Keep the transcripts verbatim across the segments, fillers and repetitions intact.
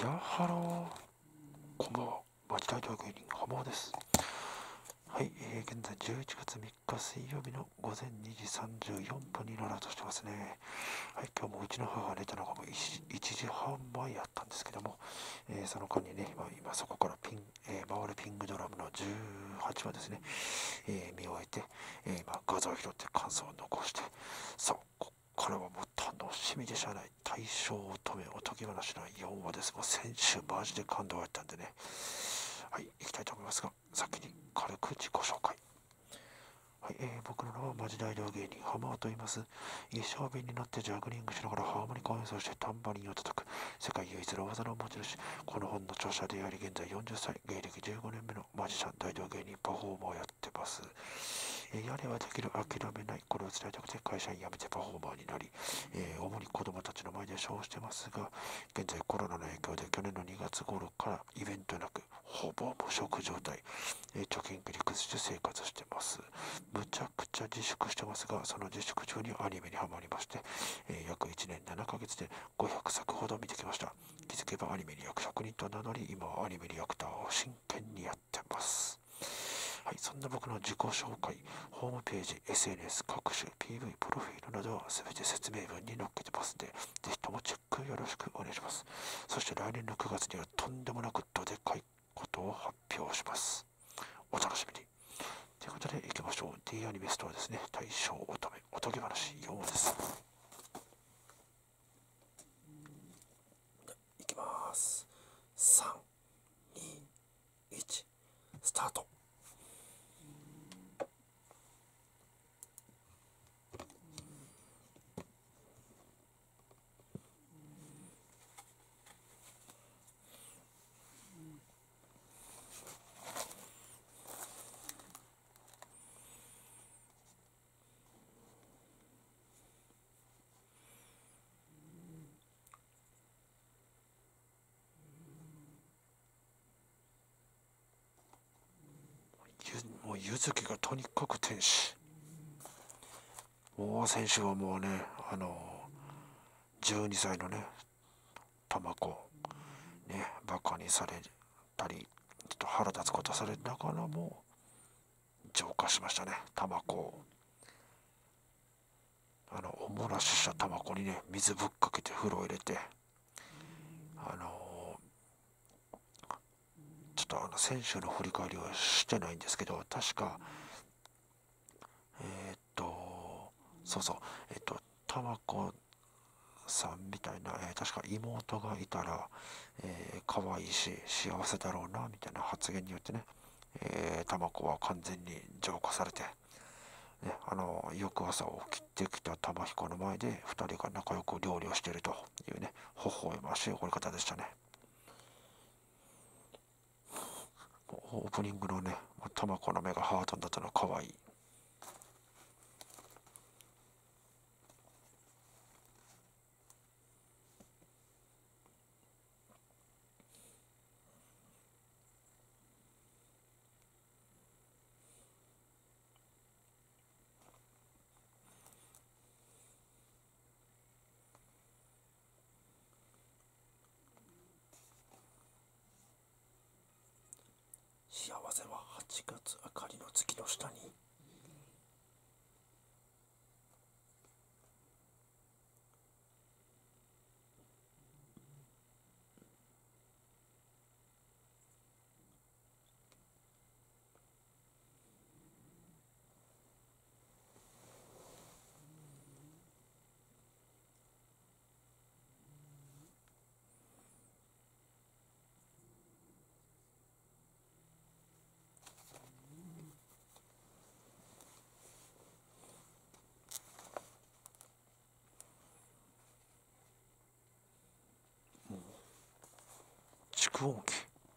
やハロー、こんばんは。マジ大道芸人浜尾です。はい、えー、現在じゅういちがつみっか水曜日のごぜんにじさんじゅうよんぷんになろうとしてますね。はい、今日もうちの母が寝たのがもう いちじはんまえやったんですけども、えー、その間にね、今、今そこからピン、えー、回るピングドラムのじゅうはちわですね、えー、見終えて、えー、今画像を拾って感想を残して、さあ、ここれはもう楽しみでしゃあない。大正乙女おとぎ話のよんわです。もう先週マジで感動やったんでね。はい、行きたいと思いますが、先に軽く自己紹介。はい、えー、僕の名はマジ大道芸人ハマーと言います。一生瓶に乗ってジャグリングしながらハーモニカを演奏してタンバリンを叩く世界唯一の技の持ち主。この本の著者であり現在よんじゅっさい、芸歴じゅうごねんめのマジシャン大道芸人パフォーマーをやってます。えー、やればできる、諦めない、これを伝えたくて会社員辞めてパフォーマーになり、えー、主に子供たちの前でショーをしてますが、現在コロナの影響で去年のにがつ頃からイベントなくほぼ無職状態、えー、貯金切り崩して生活してます。むちゃくちゃ自粛してますが、その自粛中にアニメにハマりまして、えー、約いちねんななかげつでごひゃくさくほど見てきました。気づけばアニメに役職人と名乗り、今はアニメリアクターを真剣にやってます。はい、そんな僕の自己紹介、ホームページ、エスエヌエス、各種 ピーブイ、プロフィールなどは全て説明文に載っけてますんで、ぜひともチェックよろしくお願いします。そして来年のくがつにはとんでもなくどでかいことを発表します。お楽しみに。ということで、行きましょう。D アニメストアですね。大正乙女、おとぎ話よんわです。いきます。さん、に、いち、スタート。もうゆずきがとにかく天使。もう選手はもうね、あのじゅうにさいのね、玉子ね、バカにされたり、ちょっと腹立つことされながらも浄化しましたね、玉子を。あのおもらしした玉子にね、水ぶっかけて風呂入れて、あのちょっとあの選手の振り返りはしてないんですけど、確かえー、っとそうそう、えー、っと玉子さんみたいな、えー、確か妹がいたら、えー、可愛いし幸せだろうなみたいな発言によってね、えー、玉子は完全に浄化されて、ね、あの翌朝起きてきた玉彦の前でふたりが仲良く料理をしているというね、微笑ましい怒り方でしたね。オープニングのね、玉子の目がハートになったのは可愛い。幸せははちがつ明かりの月の下に。蓄音機。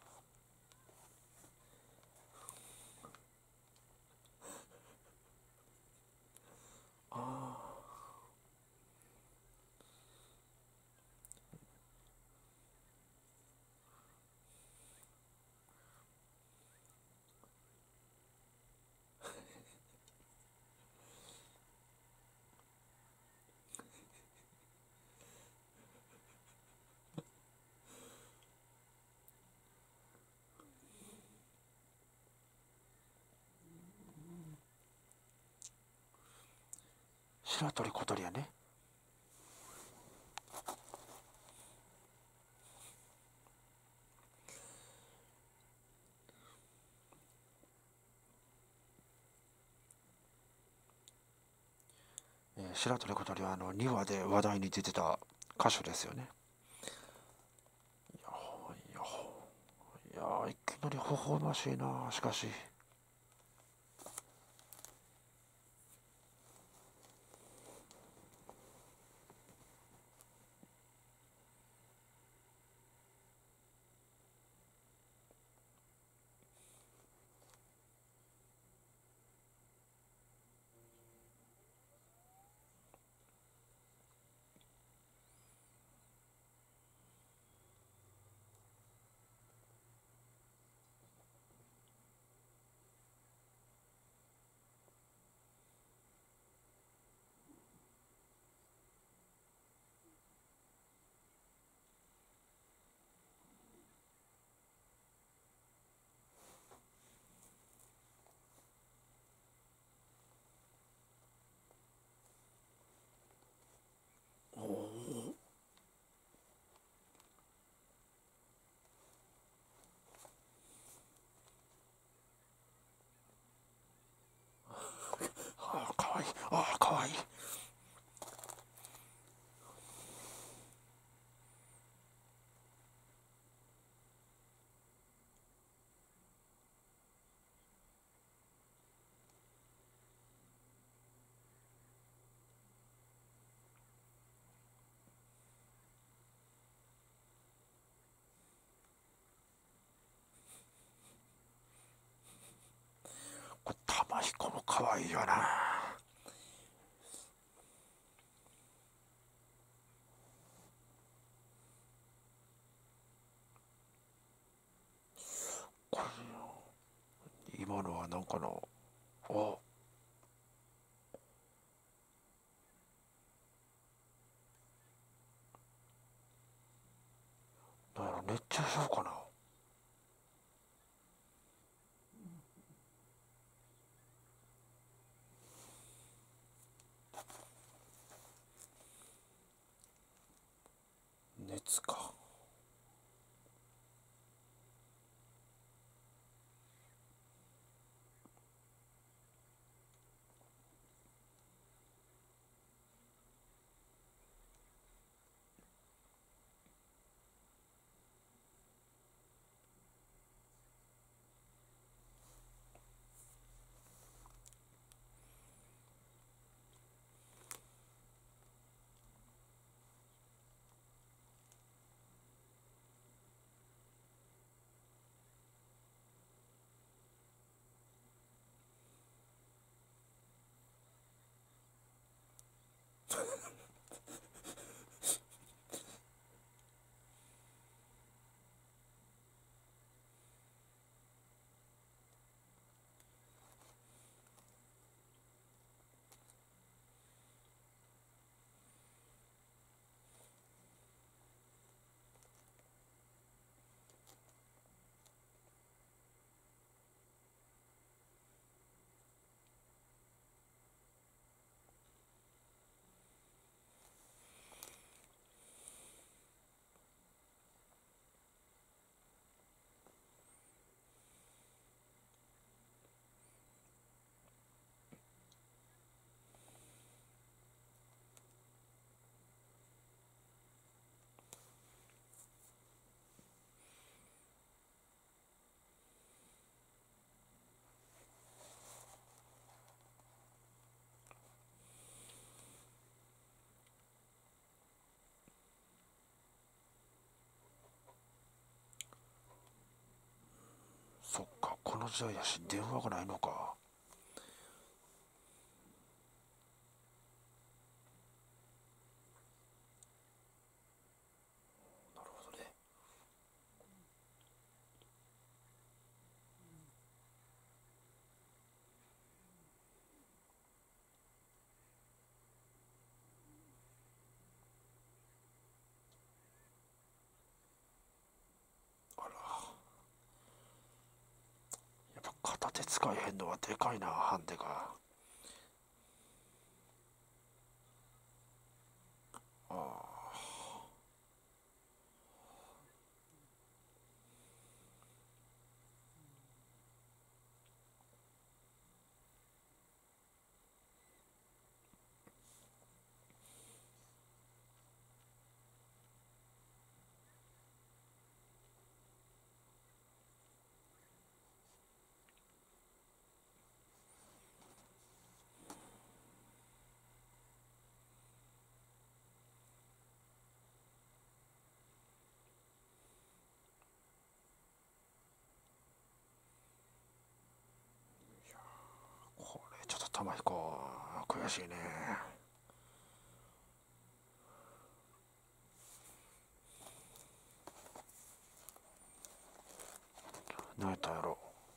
ああ、 白鳥小鳥やね。えー、白鳥小鳥はあのにわで話題に出てた歌手ですよね。いやいやいや、いきなり微笑ましいな。しかしああ、かわいい。ああ、かわいい。これ玉彦もかわいいよな。これ今のはなんかの、お、なんやろ、熱中症かな。熱か。そっか、この時代やし電話がないのか。なるほどね。あら、やっぱ片手使えへんのはでかいな、ハンデが。 玉彦、悔しいね。何やったんやろ。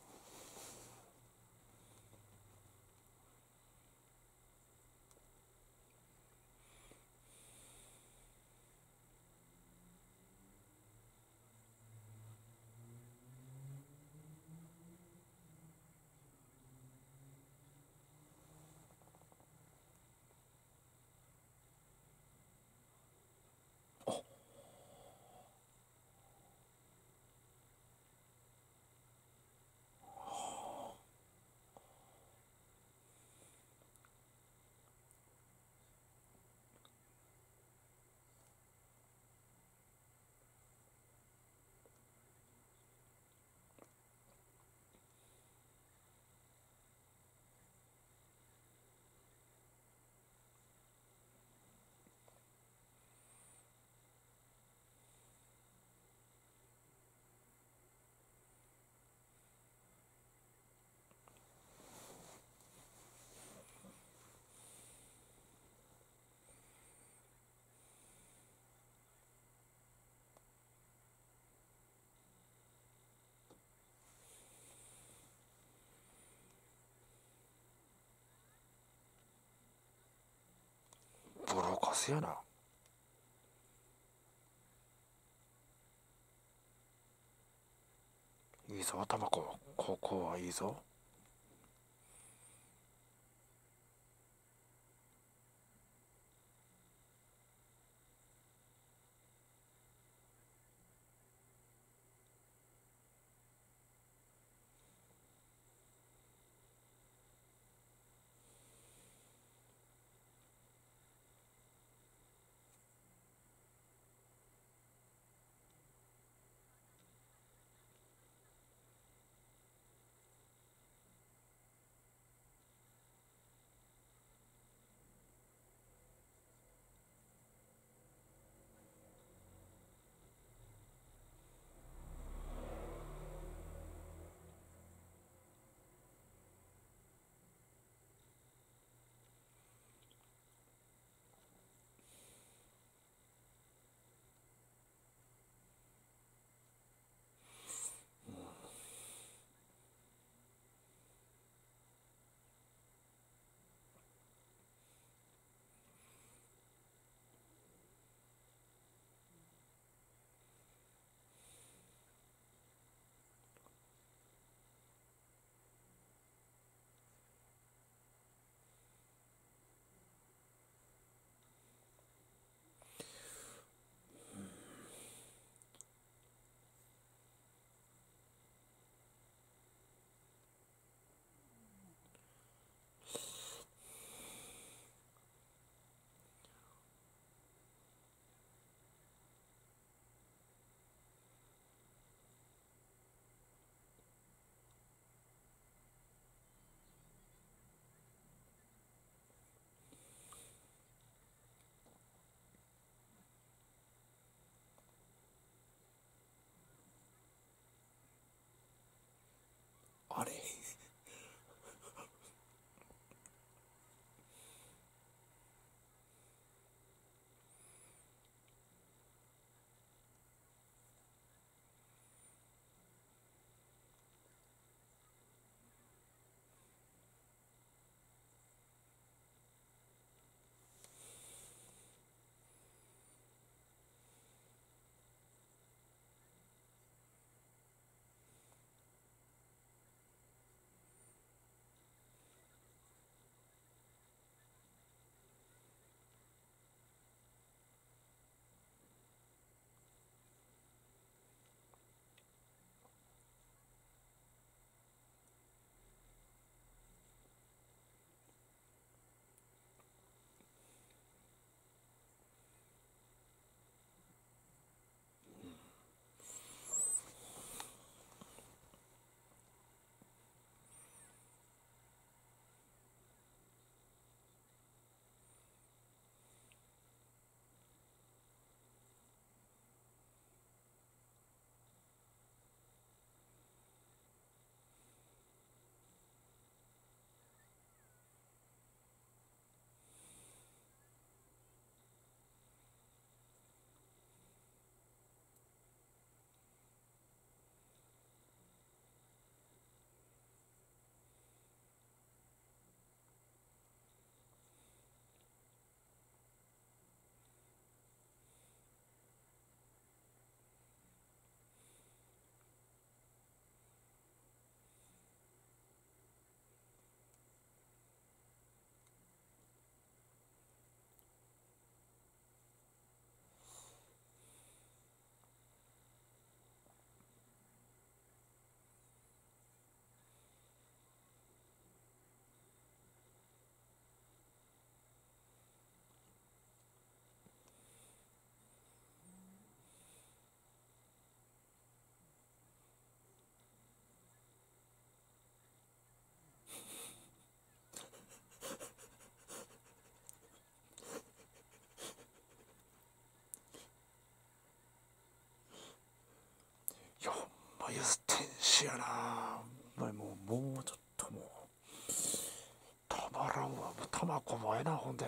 ボロカスやな。いいぞタバコ、ここはいいぞ。 いう天使やな。もうもうちょっともうたまらんわ。もうたまこもええな。ほんで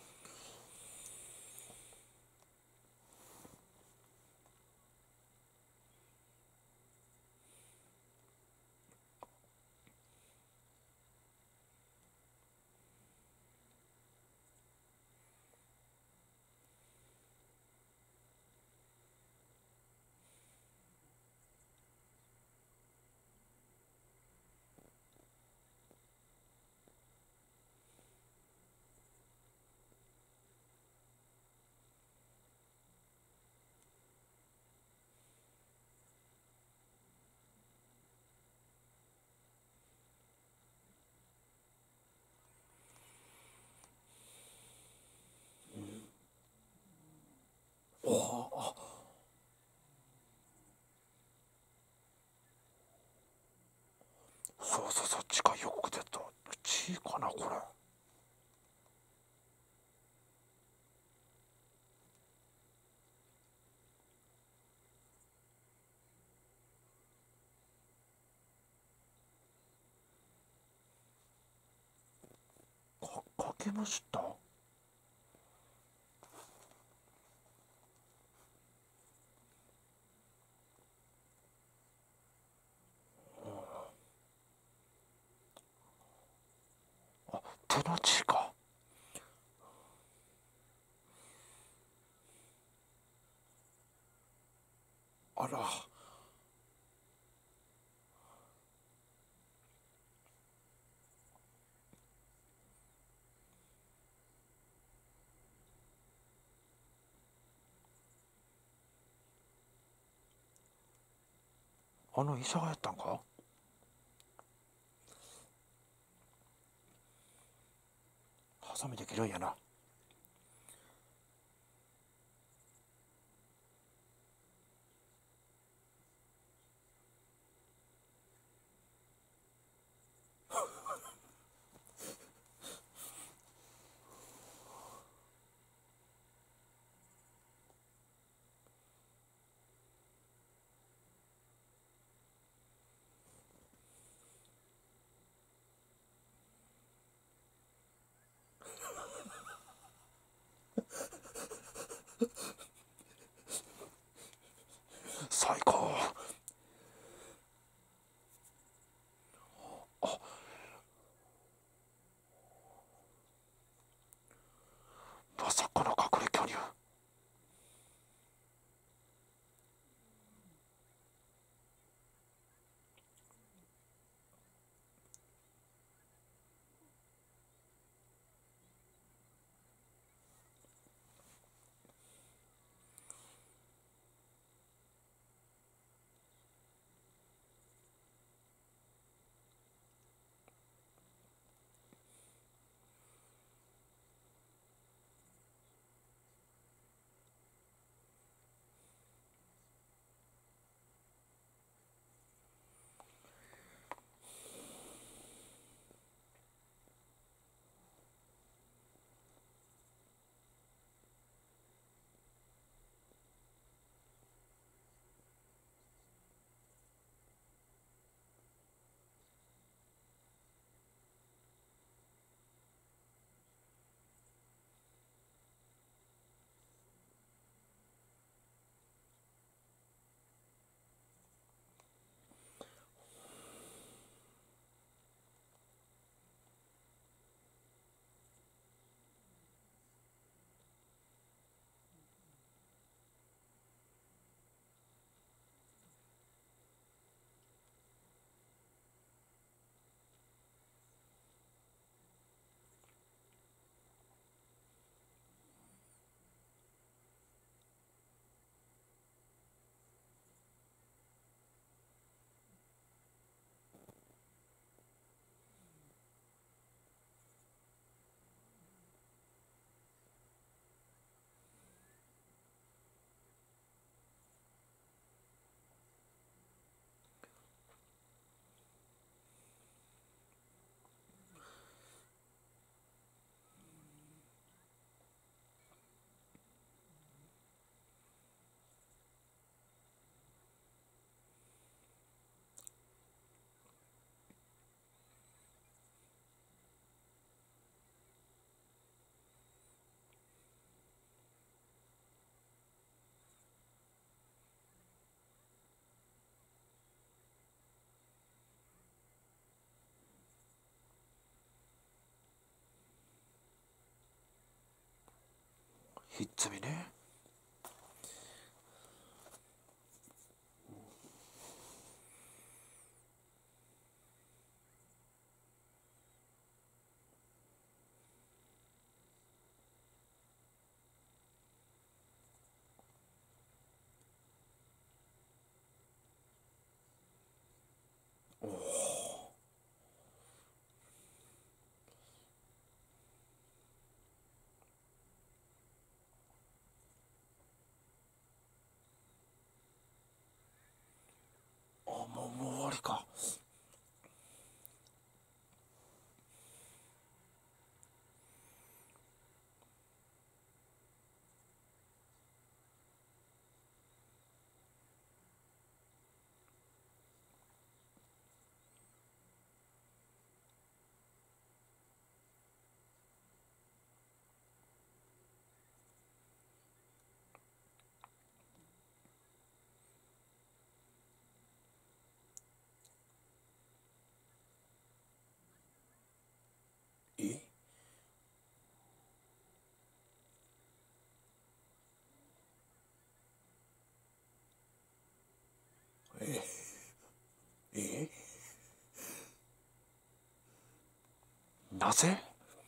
おあそうそうそう、地下よく出た。地かなこれ。かかけました。あ、手の血か。あら、あの医者がやったんか。ハサミで切るんやな。 ひっつみね。おお。あ、もう、もう終わりか。えええなぜ？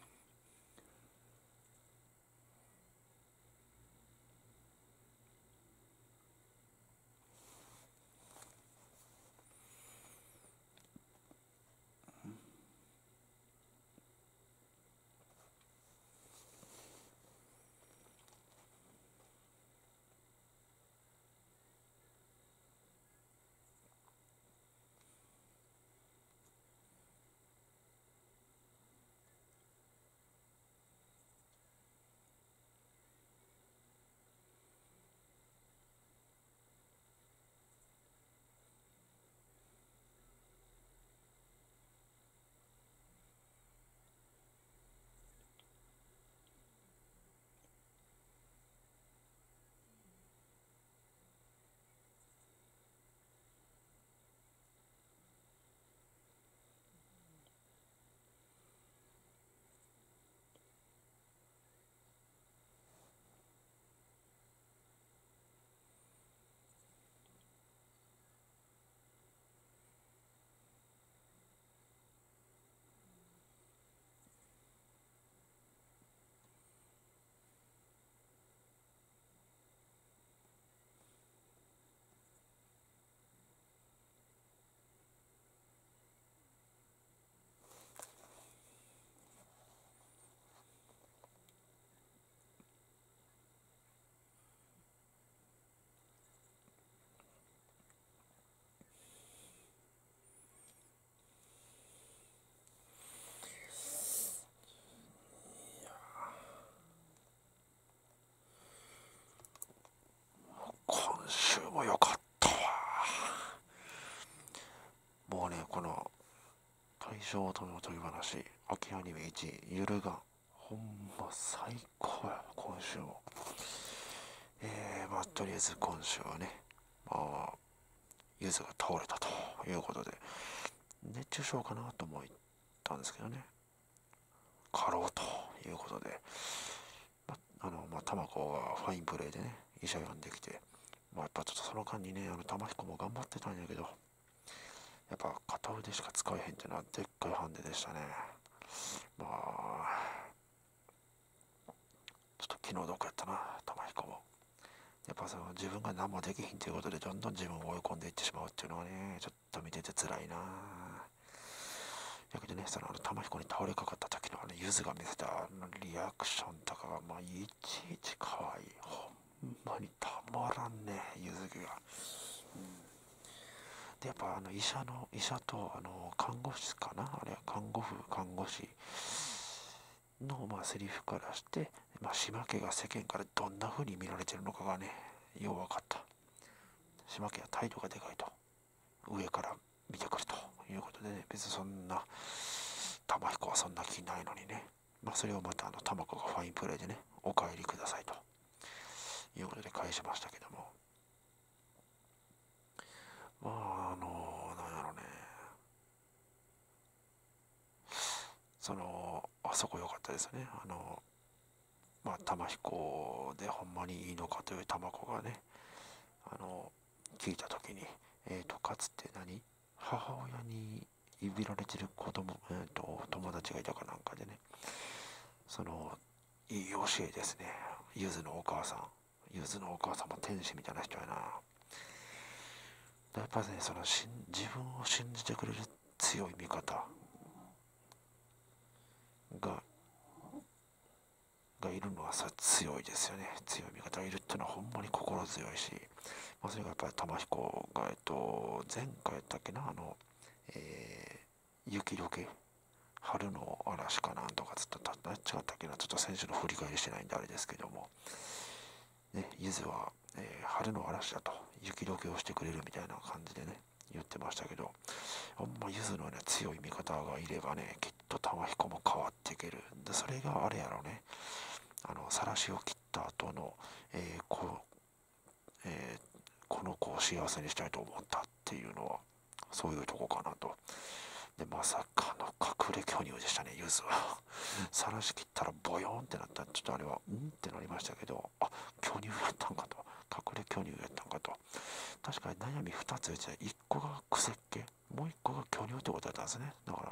今週も良かったわ。もうね、この大正との鳥話、秋アニメいちい、ゆるがほんま最高や、今週も。えー、まあ、とりあえず今週はね、まあ、ゆずが倒れたということで、熱中症かなと思ったんですけどね、過労ということで、まあの、まあ、玉子がファインプレーでね、医者呼んできて、まあ、やっぱちょっとその間にね、あの玉彦も頑張ってたんやけど、やっぱ片腕しか使えへんっていうのはでっかいハンデでしたね。まあ、ちょっと気の毒やったな、玉彦も。やっぱその自分が何もできひんということでどんどん自分を追い込んでいってしまうっていうのはね、ちょっと見てて辛いな。だけどね、そのあの玉彦に倒れかかった時のあのゆずが見せたあのリアクションとかが、まあ、いちいち可愛い。ほんまにたまらんね、ゆずが。うん、で、やっぱあの医者の、医者とあの看護師かな、あれは看護婦、看護師の、まあ、セリフからして、まあ、島家が世間からどんな風に見られてるのかがね、よう分かった。島家は態度がでかいと。上から見てくるということでね、別にそんな、玉彦はそんな気ないのにね、まあ、それをまたあの玉子がファインプレーでね、お帰りくださいということで返しましたけども、まあ、あの、なんやろね、その、あそこ良かったですね。あの、 まあ玉彦でほんまにいいのかという玉子がね、あの聞いた時に、えーとかつて何母親にいびられてる子供、えーと友達がいたかなんかでね、そのいい教えですね。ゆずのお母さん、ゆずのお母さんも天使みたいな人やな。やっぱりね、そのしん自分を信じてくれる強い味方ががいるのはそれ強いですよね。強い味方がいるっていうのはほんまに心強いし、まあ、それがやっぱり玉彦が、えっと、前回やったっけな、あの、えー、雪解け、春の嵐かなんとかつったた違ったっけな、ちょっと先週の振り返りしてないんであれですけども、ね、ゆずは、えー春の嵐だと、雪解けをしてくれるみたいな感じでね、言ってましたけど、ほんまゆずのような強い味方がいればね、きっと玉彦も変わっていける。で、それがあれやろね、あの、晒しを切った後の、えーこえーこの子を幸せにしたいと思ったっていうのは、そういうとこかなと。で、まさかの隠れ巨乳でしたね、ゆずは。晒し切ったらボヨーンってなったら、ちょっとあれは、うんってなりましたけど、あ、巨乳やったんかと。隠れ巨乳やったんかと。確かに悩みふたつうちいっこが癖っ気、もういっこが巨乳ってことだったんですね。だから、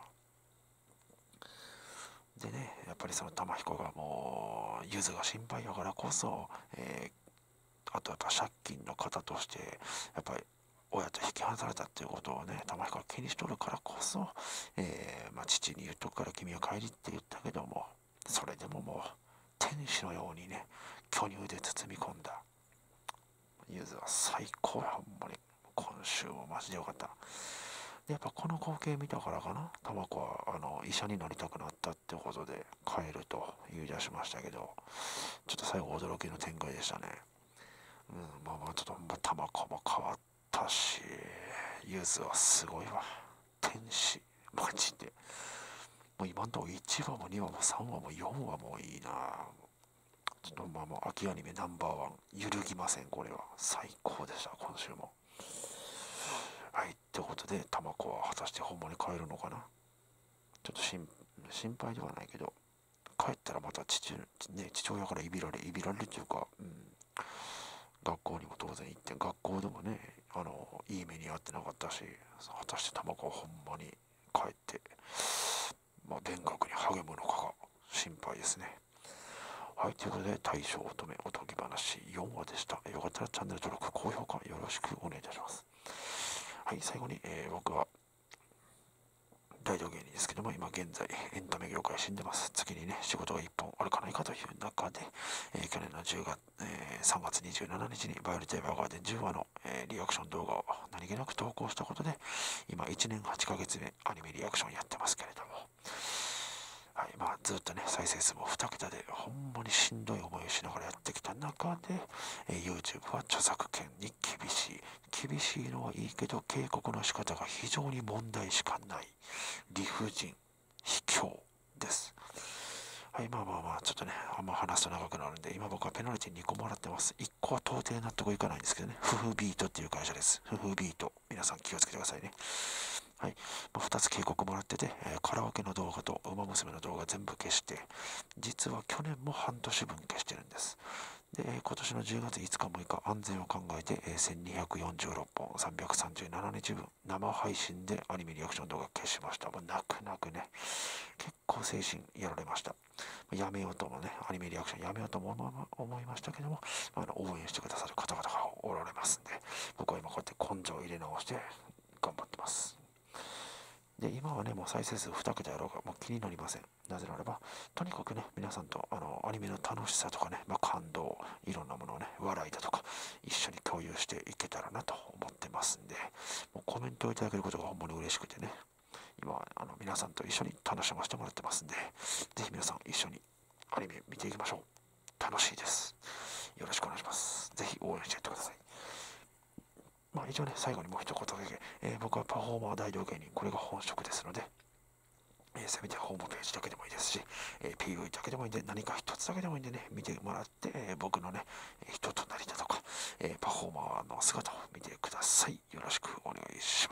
でね、やっぱりその玉彦がもう、ゆずが心配やからこそ、えー、あとやっぱ借金の方として、やっぱり親と引き離されたっていうことをね、玉彦が気にしとるからこそ、えーまあ、父に言っとくから君は帰りって言ったけども、それでももう、天使のようにね、巨乳で包み込んだ。ゆずは最高や、ほんまに。今週もマジでよかった。でやっぱこの光景見たからかな、玉子はあの医者になりたくなったってことで帰ると言い出しましたけど、ちょっと最後驚きの展開でしたね。うん、まあまあちょっとほんま玉子も変わったし、ゆずはすごいわ。天使、マジで。もう今んとこいちわもにわもさんわもよんわもいいな。ちょっとまあまあ秋アニメナンバーワン揺るぎません。これは最高でした、今週も。はい、ってことで玉子は果たしてほんまに帰るのかな。ちょっと心心配ではないけど、帰ったらまた父、ね、父親からいびられいびられるというか、うん、学校にも当然行って、学校でもね、あのいい目に遭ってなかったし、果たして玉子はほんまに帰って、まあ、勉学に励むのかが心配ですね。はい、ということで、大正乙女おとぎ話よんわでした。よかったらチャンネル登録、高評価よろしくお願いいたします。はい、最後に、えー、僕は大道芸人ですけども、今現在エンタメ業界死んでます。月にね、仕事がいっぽんあるかないかという中で、えー去年のじゅうがつ、えーさんがつにじゅうしちにちにバイオリテーバーガーデンじゅうわの、えーリアクション動画を何気なく投稿したことで、今いちねんはちかげつめアニメリアクションやってますけれども、はい、まあずっとね、再生数もにけたで、ほんまにしんどい思いをしながらやってきた中で、えー YouTube は著作権に厳しい。厳しいのはいいけど、警告の仕方が非常に問題しかない。理不尽、卑怯です。はい、まあまあまあ、ちょっとね、あんま話すと長くなるんで、今僕はペナルティにこもらってます。いっこは到底納得いかないんですけどね、フフビートっていう会社です。フフビート。皆さん気をつけてくださいね。はい、まあ、ふたつ警告もらってて、えーカラオケの動画とウマ娘の動画全部消して、実は去年も半年分消してるんです。で、えー今年のじゅうがついつかむいか安全を考えて、えーせんにひゃくよんじゅうろっぽんさんびゃくさんじゅうななにちぶん生配信でアニメリアクション動画消しました。もう泣く泣くね、結構精神やられました。やめようともね、アニメリアクションやめようとも思いましたけども、あの応援してくださる方々がおられますんで、僕は今こうやって根性を入れ直して頑張ってます。で、今はね、もう再生数にけたやろうが、もう気になりません。なぜならば、とにかくね、皆さんとあのアニメの楽しさとかね、まあ、感動、いろんなものをね、笑いだとか、一緒に共有していけたらなと思ってますんで、もうコメントをいただけることがほんまに嬉しくてね、今、あの皆さんと一緒に楽しませてもらってますんで、ぜひ皆さん一緒にアニメ見ていきましょう。楽しいです。よろしくお願いします。ぜひ応援してやってください。まあ一応ね、最後にもう一言だけ、えー僕はパフォーマー大道芸人、これが本職ですので、えーせめてホームページだけでもいいですし、えー ピーブイ だけでもいいんで、何か一つだけでもいいんでね、見てもらって、えー僕のね、人となりだとか、えーパフォーマーの姿を見てください。よろしくお願いします。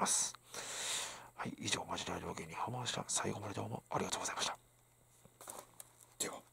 はい、以上、マジ大道芸人浜でした。最後までどうもありがとうございました。では。